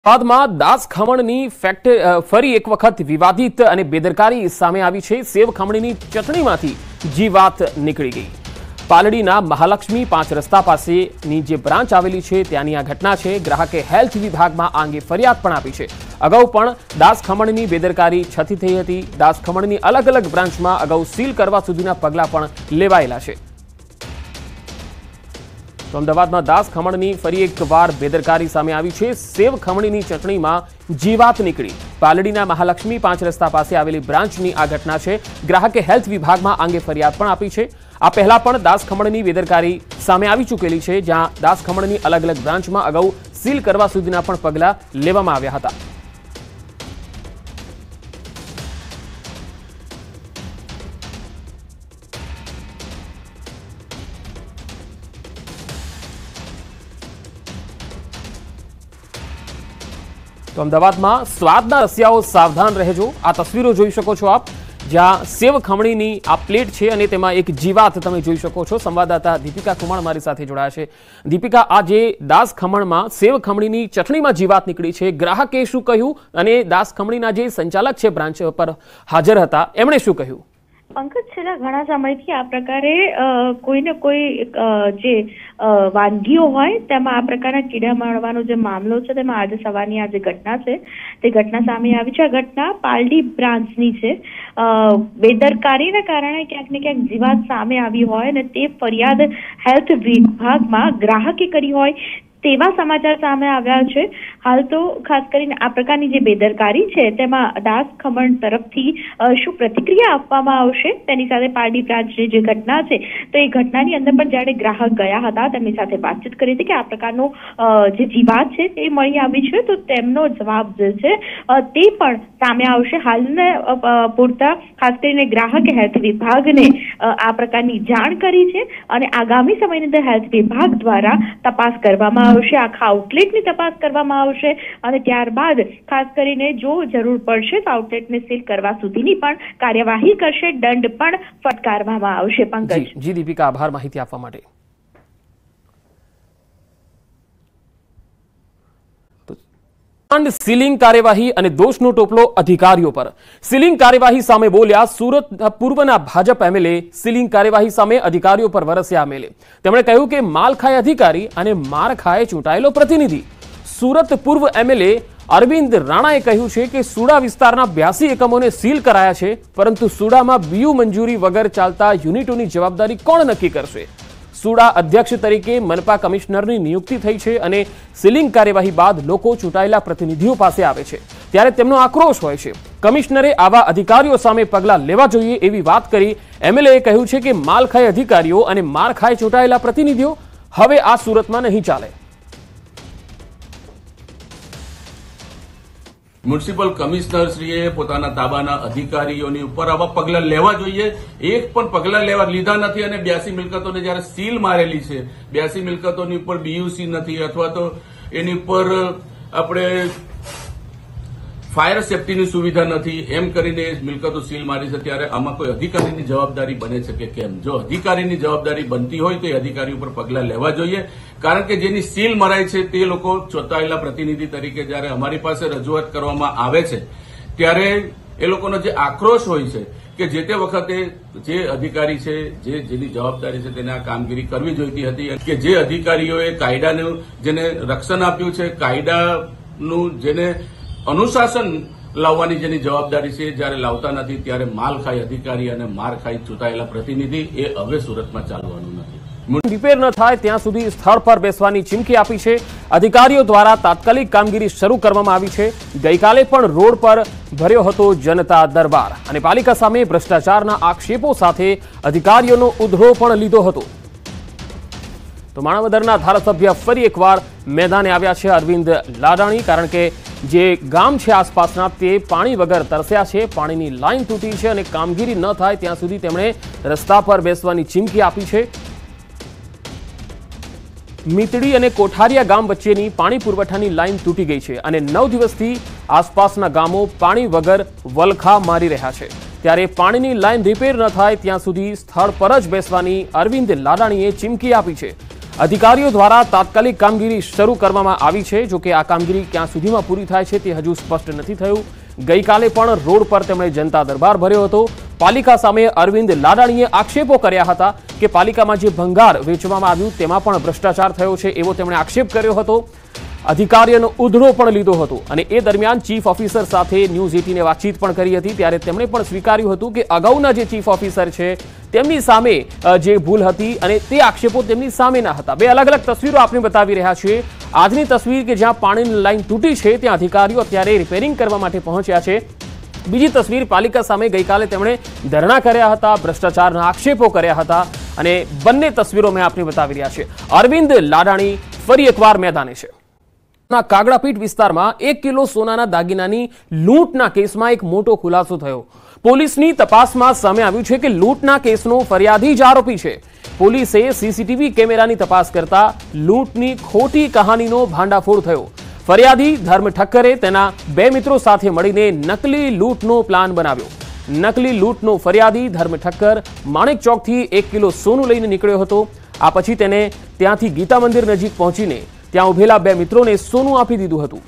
બાદમાં દાસ ખમણની ફરી એક વખત વિવાદિત અને બેદરકારી સામે આવી છે। સેવ ખમણીની ચટણીમાંથી જીવાત નીકળી ગઈ। પાલડીના મહાલક્ષ્મી 5 રસ્તા પાસેની જે બ્રાન્ચ આવેલી છે ત્યાંની આ ઘટના છે। ગ્રાહકે હેલ્થ વિભાગમાં આ અંગે ફરિયાદ પણ આપી છે। અગાઉ પણ દાસ ખમણની બેદરકારી છતી થઈ હતી। દાસ ખમણની અલગ અલગ બ્રાન્ચમાં અગાઉ સીલ કરવા સુધીના પગલાં પણ લેવાયેલા છે। તો અમદાવાદમાં દાસ ખમણની ફરી એકવાર બેદરકારી સામે આવી છે। સેવ ખમણીની ચટણીમાં જીવાત નીકળી। પાલડીના મહાલક્ષ્મી 5 રસ્તા પાસે આવેલી બ્રાન્ચની આ ઘટના છે। ગ્રાહકે હેલ્થ વિભાગમાં અંગે ફરિયાદ પણ આપી છે। આ પહેલા પણ દાસ ખમણની બેદરકારી સામે આવી ચૂકેલી છે, જ્યાં દાસ ખમણની અલગ અલગ બ્રાન્ચમાં અગાઉ સીલ કરવા સુધીના પણ પગલાં લેવામાં આવ્યા હતા। તો અમદાવાદમાં સ્વાદના રસિયાઓ સાવધાન રહેજો। આ તસવીરો જોઈ શકો છો આપ, જ્યાં સેવ ખમણીની આ પ્લેટ છે અને તેમાં એક જીવાત તમે જોઈ શકો છો। સંવાદદાતા દીપિકા કુમાર મારી સાથે જોડાયા છે। દીપિકા, આ જે દાસ ખમણમાં સેવ ખમણીની ચટણીમાં જીવાત નીકળી છે, ગ્રાહકે શું કહ્યું અને દાસ ખમણીના જે સંચાલક છે બ્રાન્ચ પર હાજર હતા એમણે શું કહ્યું? પંકજ, છેલ્લા ઘણા સમયથી આ પ્રકારે કોઈને કોઈ જે વાનગીઓ હોય તેમાં આ પ્રકારના કીડા મારવાનો જે મામલો છે તેમાં આજે સવારની આ જે ઘટના છે તે ઘટના સામે આવી છે। આ ઘટના પાલડી બ્રાન્ચની છે। બેદરકારીના કારણે ક્યાંક ને ક્યાંક જીવાત સામે આવી હોય અને તે ફરિયાદ હેલ્થ વિભાગમાં ગ્રાહકે કરી હોય તેવા સમાચાર સામે આવ્યા છે। હાલ તો ખાસ કરીને આ પ્રકારની જે બેદરકારી છે તેમાં દાસ ખમણ તરફથી શું પ્રતિક્રિયા આપવામાં આવશે તેની સાથે પાલડી બ્રાન્ચની જે ઘટના છે તો એ ઘટનાની અંદર પણ જ્યારે ગ્રાહક ગયા હતા તેમની સાથે વાતચીત કરી હતી કે આ પ્રકારનો જે જીવાત છે તે મળી આવી છે, તો તેમનો જવાબ જે છે તે પણ સામે આવશે। હાલને પૂરતા ખાસ કરીને ગ્રાહકે હેલ્થ વિભાગને આ પ્રકારની જાણ કરી છે અને આગામી સમયની અંદર હેલ્થ વિભાગ દ્વારા તપાસ કરવામાં આવશે। આખા આઉટલેટની તપાસ કરવામાં આવશે અને ત્યારબાદ ખાસ કરીને જો જરૂર પડશે તો આઉટલેટને સીલ કરવા સુધીની પણ કાર્યવાહી કરશે, દંડ પણ ફટકારવામાં આવશે। પંકજ જી દીપિકા, આભાર માહિતી આપવા માટે। સીલિંગ કાર્યવાહી અને દોષનો ટોપલો અધિકારીઓ પર। સીલિંગ કાર્યવાહી સામે બોલ્યા સુરત પૂર્વના ભાજપ એમએલએ। સીલિંગ કાર્યવાહી સામે અધિકારીઓ પર વરસ્યા એમએલએ। તેમણે કહ્યું કે માલ ખાય અધિકારી અને માર ખાય ચૂંટાયેલો પ્રતિનિધિ। સુરત પૂર્વ એમએલએ અરવિંદ રાણાએ કહ્યું છે કે સુડા વિસ્તારના 82 એકમોને સીલ કરાયા છે, પરંતુ સુડામાં બીયુ મંજૂરી વગર ચાલતા યુનિટોની જવાબદારી કોણ નક્કી કરશે? સુડા અધ્યક્ષ તરીકે મનપા કમિશનરની નિયુક્તિ થઈ છે અને સીલિંગ કાર્યવાહી બાદ લોકો ચૂંટાયેલા પ્રતિનિધિઓ પાસે આવે છે ત્યારે તેમનો આક્રોશ હોય છે। કમિશનરે આવા અધિકારીઓ સામે પગલાં લેવા જોઈએ એવી વાત કરી એમએલએ કહ્યું છે કે માલ ખાય અધિકારીઓ અને માર ખાય ચૂંટાયેલા પ્રતિનિધિઓ હવે આ સુરતમાં નહીં ચાલે। મ્યુનિસિપલ કમિશનરશ્રીએ પોતાના તાબાના અધિકારીઓની ઉપર આવા પગલાં લેવા જોઈએ। એક પણ પગલાં લીધા નથી અને 82 મિલકતોને જયારે સીલ મારેલી છે, 82 મિલકતોની ઉપર બીયુસી નથી અથવા તો એની ઉપર આપણે ફાયર સેફટીની સુવિધા નથી, એમ કરીને મિલકતો સીલ મારી છે, ત્યારે આમાં કોઈ અધિકારીની જવાબદારી બને છે કે કેમ? જો અધિકારીની જવાબદારી બનતી હોય તો એ અધિકારી ઉપર પગલાં લેવા જોઈએ, કારણ કે જેની સીલ મરાય છે તે લોકો ચૂંટાયેલા પ્રતિનિધિ તરીકે જયારે અમારી પાસે રજૂઆત કરવામાં આવે છે ત્યારે એ લોકોનો જે આક્રોશ હોય છે કે જે તે વખતે જે અધિકારી છે, જેની જવાબદારી છે તેને આ કામગીરી કરવી જોઈતી હતી, કે જે અધિકારીઓએ કાયદાનું જેને રક્ષણ આપ્યું છે, કાયદાનું જેને અનુશાસન લાવવાની જેની જવાબદારી છે, જયારે લાવતા નથી ત્યારે માલ ખાય અધિકારી અને માર ખાય ચૂંટાયેલા પ્રતિનિધિ એ હવે સુરતમાં ચાલવાનું નથી। રિપેર ન થાય ત્યાં સુધી સ્થળ પર બેસવાની ચીમકી આપી છે। અધિકારીઓ દ્વારા તાત્કાલિક કામગીરી શરૂ કરવામાં આવી છે। ગઈકાલે પણ રોડ પર ભર્યો હતો જનતા દરબાર અને પાલિકા સામે ભ્રષ્ટાચારના આક્ષેપો સાથે અધિકારીઓનો ઉધડો પણ લીધો હતો। તો માણાવદરના ધારાસભ્ય ફરી એકવાર મેદાને આવ્યા છે અરવિંદ લાડાણી, કારણ કે જે ગામ છે આસપાસના તે પાણી વગર તરસ્યા છે। પાણીની લાઈન તૂટી છે અને કામગીરી ન થાય ત્યાં સુધી તેમણે રસ્તા પર બેસવાની ચીમકી આપી છે। મીતડી અને કોઠારિયા ગામ વચ્ચેની પાણી પુરવઠાની લાઈન તૂટી ગઈ છે અને 9 દિવસથી આસપાસના ગામો પાણી વગર વલખા મારી રહ્યા છે, ત્યારે પાણીની લાઈન રિપેર ન થાય ત્યાં સુધી સ્થળ પર જ બેસવાની અરવિંદ લાડાણીએ ચીમકી આપી છે। અધિકારીઓ દ્વારા તાત્કાલિક કામગીરી શરૂ કરવામાં આવી છે. જો કે આ કામગીરી ક્યાં સુધીમાં પૂરી થાય છે તે હજુ સ્પષ્ટ નથી થયું. ગઈકાલે પણ રોડ પર તેમણે જનતા દરબાર ભર્યો હતો. પાલિકા સામે અરવિંદ લાડાણીએ આક્ષેપો કર્યા હતા કે પાલિકામાં જે ભંગાર વેચવામાં આવ્યું તેમાં પણ ભ્રષ્ટાચાર થયો છે એવો તેમણે આક્ષેપ કર્યો હતો. અધિકારીઓનો ઉધડો પણ લીધો હતો અને એ દરમિયાન ચીફ ઓફિસર સાથે ન્યૂઝ 18એ વાતચીત પણ કરી હતી. ત્યારે તેમણે પણ સ્વીકાર્યું હતું કે અગાઉના જે ચીફ ઓફિસર છે તેમની સામે જે ભૂલ હતી અને તે આક્ષેપો તેમની સામેના હતા. બે અલગ અલગ તસવીરો આપણે બતાવી રહ્યા છીએ. આજની તસવીર કે જ્યાં પાણીની લાઈન તૂટી છે ત્યાં અધિકારીઓ અત્યારે રિપેરિંગ કરવા માટે પહોંચ્યા છે. બીજી તસવીર પાલિકા સામે ગઈકાલે તેમણે ધરણા કર્યા હતા, ભ્રષ્ટાચારના આક્ષેપો કર્યા હતા અને બંને તસવીરો મેં આપને બતાવી રહ્યા છે. અરવિંદ લાડાણી ફરી એકવાર મેદાને છે. કાગડાપીઠ વિસ્તારમાં 1 કિલો સોનાના દાગીનાની લૂંટના કેસમાં એક મોટો ખુલાસો થયો. પોલીસની તપાસમાં સામે આવ્યું છે કે લૂંટના કેસનો ફરિયાદી જ આરોપી છે. પોલીસે સીસીટીવી કેમેરાની તપાસ કરતા લૂંટની ખોટી કહાનીનો ભાંડાફોડ થયો. ફરિયાદી ધર્મ ઠક્કરે તેના 2 મિત્રો સાથે મળીને નકલી લૂંટનો પ્લાન બનાવ્યો. નકલી લૂંટનો ફરિયાદી ધર્મ ઠક્કર માણેક ચોકથી 1 કિલો સોનું લઈને નીકળ્યો હતો. આ પછી તેને ત્યાંથી ગીતા મંદિર નજીક પહોંચીને ત્યાં ઉભેલા 2 મિત્રોને સોનું આપી દીધું હતું.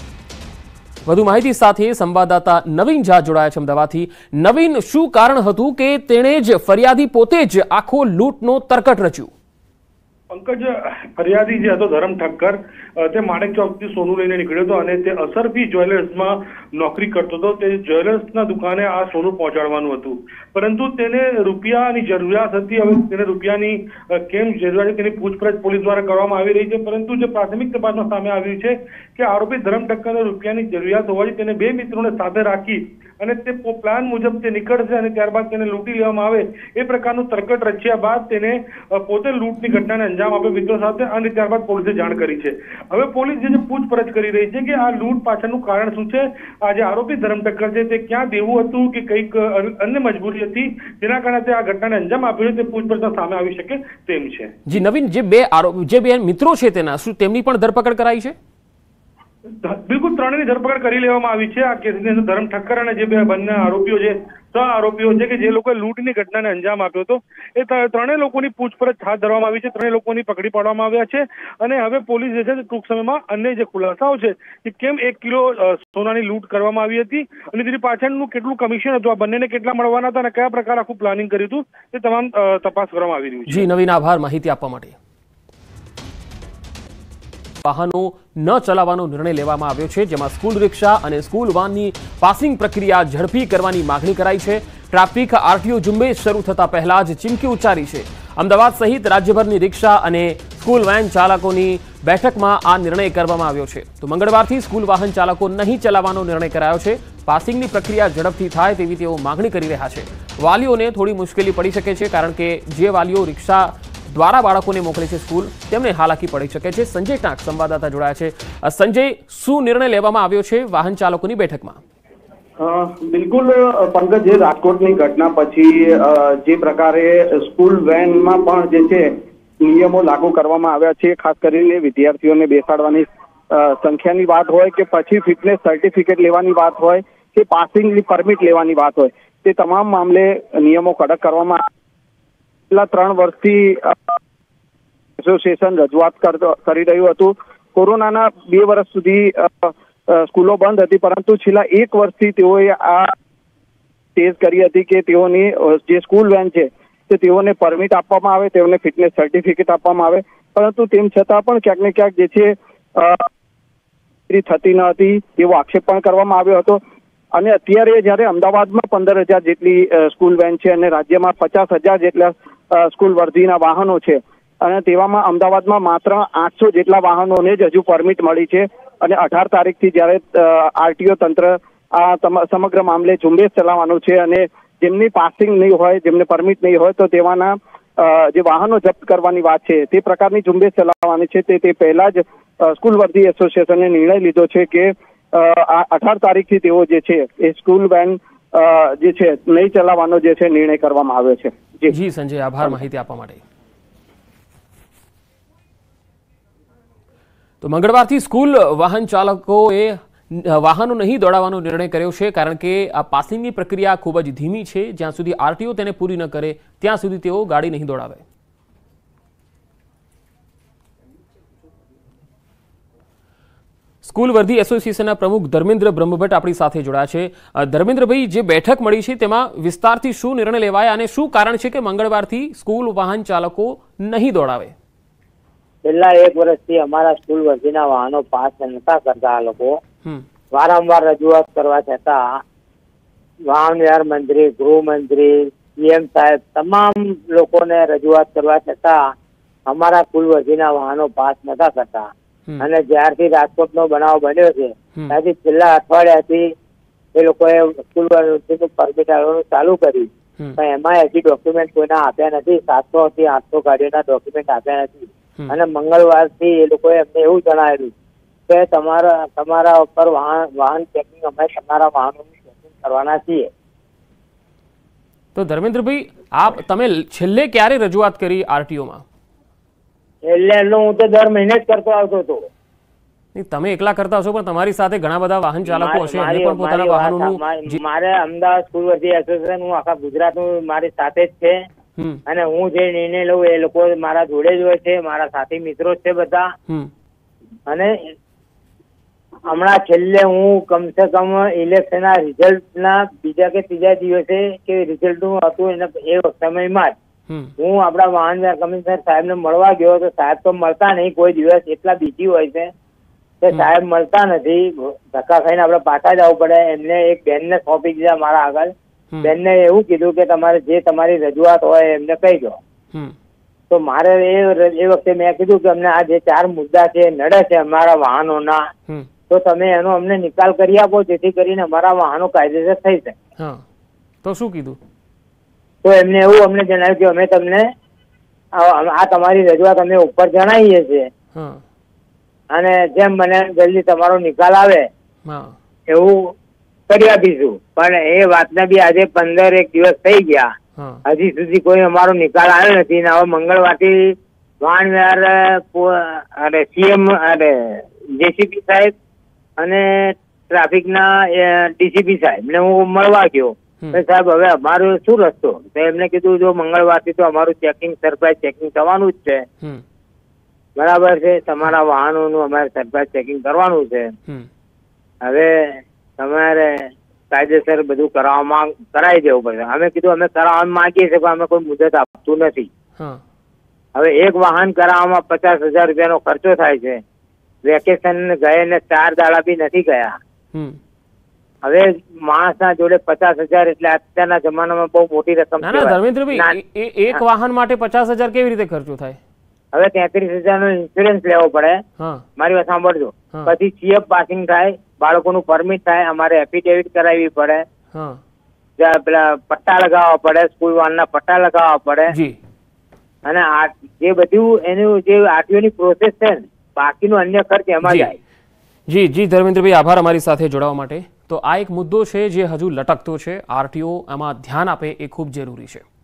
વધુ માહિતી સાથે સંવાદદાતા નવીન ઝા જોડાયા છે અમદાવાદથી. નવીન, શું કારણ હતું કે તેણે જ ફરિયાદી પોતે જ આખો લૂંટનો તરકટ રચ્યું? પંકજ, ફરિયાદી જે હતો ધરમ ઠક્કર, તે માણેક ચોકથી સોનું લઈને નીકળ્યો હતો અને તે અસરફી જ્વેલર્સમાં નોકરી કરતો હતો. તે જ્વેલર્સના દુકાને આ સોનું પહોંચાડવાનું હતું, પરંતુ તેને રૂપિયાની જરૂરિયાત હતી. હવે તેને રૂપિયાની કેમ જરૂરિયાત તેની પૂછપરછ પોલીસ દ્વારા કરવામાં આવી રહી છે. પરંતુ જે પ્રાથમિક તપાસમાં સામે આવ્યું છે કે આરોપી ધરમ ઠક્કરને રૂપિયાની જરૂરિયાત હોવાથી તેને 2 મિત્રોને સાથે રાખી અને તે પ્લાન મુજબ તે નીકળશે અને ત્યારબાદ તેને લૂંટી લેવામાં આવે એ પ્રકારનું તરકટ રચ્યા બાદ તેને પોતે લૂંટની ઘટનાને અંજામ આપ્યો મિત્રો સાથે અને ત્યારબાદ પોલીસે જાણ કરી છે. હવે પોલીસ જે પૂછપરછ કરી રહી છે કે આ લૂંટ પાછળનું કારણ શું છે. આ જે આરોપી ધરમ ઠક્કર છે તે ક્યાં દેવું હતું કે કંઈક અન્ય મજબૂરી હતી જેના કારણે તે આ ઘટનાને અંજામ આપ્યો છે તે પૂછપરછ સામે આવી શકે તેમ છે. જી નવીન, જે બે મિત્રો છે તેના શું તેમની પણ ધરપકડ કરાઈ છે? બિલકુલ, 3ની ધરપકડ કરી લેવામાં આવી છે. આ કેસની અંદર ધરમ ઠક્કર અને જે બંને આરોપીઓ છે, આરોપીઓ છે કે જે લોકોએ લૂંટની ઘટનાને અંજામ આપ્યો હતો, એ 3 લોકોની પૂછપરછ હાથ ધરવામાં આવી છે. 3 લોકોની પકડી પાડવામાં આવ્યા છે અને હવે પોલીસ જે છે ટૂંક સમયમાં અન્ય જે ખુલાસાઓ છે કે કેમ 1 કિલો સોનાની લૂંટ કરવામાં આવી હતી અને તેની પાછળનું કેટલું કમિશન હતું, આ બંનેને કેટલા મળવાના હતા અને કયા પ્રકાર આખું પ્લાનિંગ કર્યું હતું તે તમામ તપાસ કરવામાં આવી રહ્યું છે. જી નવીન, આભાર માહિતી આપવા માટે. વાહનો ન ચલાવવાનો નિર્ણય લેવામાં આવ્યો છે, જેમાં સ્કૂલ રિક્ષા અને સ્કૂલ વાનની પાસિંગ પ્રક્રિયા ઝડપી કરવાની માંગણી કરાઈ છે. ટ્રાફિક આરટીઓ ઝુંબેશ શરૂ થતા પહેલા જ ચીમકી ઉચ્ચારી છે. અમદાવાદ સહિત રાજ્યભરની રિક્ષા અને સ્કૂલ વેન ચાલકોની બેઠકમાં આ નિર્ણય કરવામાં આવ્યો છે. તો મંગળવારથી સ્કૂલ વાહન ચાલકો નહીં ચલાવવાનો નિર્ણય કરાયો છે. પાસિંગની પ્રક્રિયા ઝડપથી થાય તેવી તેઓ માંગણી કરી રહ્યા છે. વાલીઓને થોડી મુશ્કેલી પડી શકે છે, કારણ કે જે વાલીઓ રિક્ષા દ્વારા બાળકોને મોકલે છે સ્કૂલ, તેમને હાલાકી પડી શકે છે. સંજય ટાંક સંવાદદાતા જોડાયા છે. સંજય, શું નિર્ણય લેવામાં આવ્યો છે વાહન ચાલકોની બેઠકમાં? બિલકુલ પંકજ, જે રાજકોટની ઘટના પછી જે પ્રકારે સ્કૂલ વેનમાં પણ જે છે નિયમો લાગુ કરવામાં આવ્યા છે, ખાસ કરીને વિદ્યાર્થીઓને બેસાડવાની સંખ્યાની વાત હોય કે પછી ફિટનેસ સર્ટિફિકેટ લેવાની વાત હોય કે પાસિંગની પરમિટ લેવાની વાત હોય, તે તમામ મામલે નિયમો કડક કરવામાં છેલ્લા 3 વર્ષથી એસોસિએશન રજૂઆત કરી રહ્યું હતું. કોરોનાના 2 વર્ષ સુધી સ્કૂલો બંધ હતી, પરંતુ છેલ્લા 1 વર્ષથી તેઓએ આ તેજ કરી હતી કે તેઓની જે સ્કૂલ વેન છે તે તેઓને પરમિટ આપવામાં આવે, તેઓને ફિટનેસ સર્ટિફિકેટ આપવામાં આવે, પરંતુ તેમ છતાં પણ ક્યાંક ને ક્યાંક જે છે થતી ન હતી એવો આક્ષેપ પણ કરવામાં આવ્યો હતો. અને અત્યારે જયારે અમદાવાદમાં 15,000 જેટલી સ્કૂલ વેન છે અને રાજ્યમાં 50,000 જેટલા સ્કૂલ વર્ધીના વાહનો છે અને તેવામાં અમદાવાદમાં માત્ર 800 જેટલા વાહનોને જ હજુ પરમિટ મળી છે અને 18 તારીખથી જયારે આરટીઓ તંત્ર આ સમગ્ર મામલે ઝુંબેશ ચલાવવાનું છે અને જેમની પાસિંગ નહીં હોય, જેમને પરમિટ નહીં હોય, તો તેવાના જે વાહનો જપ્ત કરવાની વાત છે તે પ્રકારની ઝુંબેશ ચલાવવાની છે. તે પહેલા જ સ્કૂલ વર્ધી એસોસિએશને નિર્ણય લીધો છે કે 18 તારીખથી તેઓ જે છે એ સ્કૂલ વેન જે છે નહીં ચલાવવાનો જે છે નિર્ણય કરવામાં આવ્યો છે. જી સંજય, આભાર માહિતી આપવા માટે. તો મંગળવારથી સ્કૂલ વાહન ચાલકોએ વાહનો નહીં દોડાવવાનો નિર્ણય કર્યો છે, કારણ કે આ પાસિંગની પ્રક્રિયા ખૂબ જ ધીમી છે. જ્યાં સુધી આરટીઓ તેને પૂરી ન કરે ત્યાં સુધી તેઓ ગાડી નહીં દોડાવે. સ્કૂલ વર્ધી એસોસિએશનના પ્રમુખ ધર્મેન્દ્ર બ્રહ્મભટ્ટ આપણી સાથે જોડાયા છે. ધર્મેન્દ્રભાઈ, જે બેઠક મળી છે તેમાં વિસ્તારથી શું નિર્ણય લેવાયા અને શું કારણ છે કે મંગળવારથી સ્કૂલ વાહન ચાલકો નહીં દોડાવે? છેલ્લા 1 વર્ષથી અમારા સ્કૂલ વર્ધીના વાહનો પાસ નતા કરતા. આ લોકો વારંવાર રજૂઆત કરવા છતાં વાહન વ્યવહાર મંત્રી, ગૃહમંત્રી, સીએમ સાહેબ તમામ લોકોને રજૂઆત કરવા છતાં અમારા સ્કૂલ વર્ધીના વાહનો પાસ નતા કરતા. અને જ્યારથી રાજકોટનો બનાવ બન્યો છે ત્યારથી છેલ્લા અઠવાડિયાથી એ લોકોએ સ્કૂલ વર્ધીનું પરમિટ આપવાનું ચાલુ કર્યું, પણ એમાં હજી ડોક્યુમેન્ટ કોઈના આપ્યા નથી. 700 થી 800 ગાડીઓના ડોક્યુમેન્ટ આપ્યા નથી. અને મંગળવારથી એ લોકોએ અમને એવું જણાવેલું કે તમારા ઉપર વાહન ચેકિંગ, અમે તમારા વાહનોનું ચેકિંગ કરવાના છીએ. તો ધર્મેન્દ્રભાઈ, તમે છેલ્લે ક્યારે રજૂઆત કરી આરટીઓમાં? એટલે હું તો દર મહિને જ કરતો આવતો હતો. તમે એકલા કરતા હશો, પણ તમારી સાથે ઘણા બધા વાહન ચાલકો હશે, એમને પણ પોતાના વાહનોનું. મારે અમદાવાદ સ્કૂલ વર્ધી એસોસિએશન, હું આખા ગુજરાતનું મારી સાથે જ છે. અને હું જે નિર્ણય લઉં એ લોકો મારા જોડે જ હોય છે, મારા સાથી મિત્રો છે બધા. અને હમણાં છેલ્લે હું કમસે કમ ઇલેક્શનના રિઝલ્ટના બીજા કે ત્રીજા દિવસે કે રિઝલ્ટનું હતું એના એ સમયમાં જ હું આપણા વાહન કમિશનર સાહેબને મળવા ગયો તો સાહેબ તો મળતા નહીં, કોઈ દિવસ એટલા બીજી હોય છે કે સાહેબ મળતા નથી. ધક્કા ખાઈને આપણે પાછા જવું પડે. એમને એક બેનને સોંપી દીધા મારા આગળ. બેનને એવું કીધું કે તમારે જે તમારી રજૂઆત હોય એમને કહી દો. તો મારે એ વખતે મેં કીધું કે અમને આ જે 4 મુદ્દા છે નડે છે અમારા વાહનોના, તો તમે એનો અમને નિકાલ કરી આપો જેથી કરીને અમારા વાહનો કાયદેસર થઈ જાય. તો શું કીધું? તો એમને એવું અમને જણાવ્યું કે અમે તમને આ તમારી રજૂઆત અમે ઉપર જણાવીએ છીએ અને જેમ બને જલ્દી તમારો નિકાલ આવે એવું કરી આપીશું. પણ એ વાતને બી આજે 15 દિવસ થઈ ગયા, હજી સુધી કોઈ અમારો નિકાલ આવ્યો નથી. ને હવે મંગળવારથી વાહન વ્યવહાર સીએમ જેસીપી સાહેબ અને ટ્રાફિકના ડીસીપી સાહેબ ને હું મળવા ગયો. સાહેબ હવે અમારો શું રસ્તો? તો એમને કીધું જો મંગળવારથી તો અમારું ચેકિંગ, સરપ્રાઇઝ ચેકિંગ થવાનું જ છે. બરાબર છે, તમારા વાહનોનું અમારે સરપ્રાઇઝ ચેકિંગ કરવાનું છે. હવે તમારે કાયદેસર બધું કરાવી દેવું પડશે. અમે કીધું અમે કરાવવા માંગીએ છીએ પણ અમે કોઈ મુદત આપતું નથી. હવે એક વાહન કરાવવામાં 50,000 રૂપિયાનો ખર્ચો થાય છે. વેકેશન ગયે ને 4 દાડા બી નથી ગયા. હવે માણસના જોડે 50,000 એટલે અત્યારના જમાનામાં બહુ મોટી રકમ છે. ધર્મેન્દ્રભાઈ, એક વાહન માટે 50,000 કેવી રીતે ખર્ચો થાય? હવે 33,000 નો ઇન્સ્યોરન્સ લેવો પડે. મારી વાત સાંભળજો. પછી સીએફ પાસિંગ થાય, બાળકોનું પરમિટ થાય, અમારે એફિડેવિટ કરાવવી પડે, પેલા પટ્ટા લગાવવા પડે, સ્કૂલ વાનના પટ્ટા લગાવવા પડે. અને જે બધું એનું જે આરટીઓની પ્રોસેસ છે ને, બાકીનો અન્ય ખર્ચ એમાં જાય. જી ધર્મેન્દ્રભાઈ, આભાર અમારી સાથે જોડાવા માટે. તો આ એક મુદ્દો છે જે હજુ લટકતો છે. આરટીઓ આમાં ધ્યાન આપે એ ખૂબ જરૂરી છે.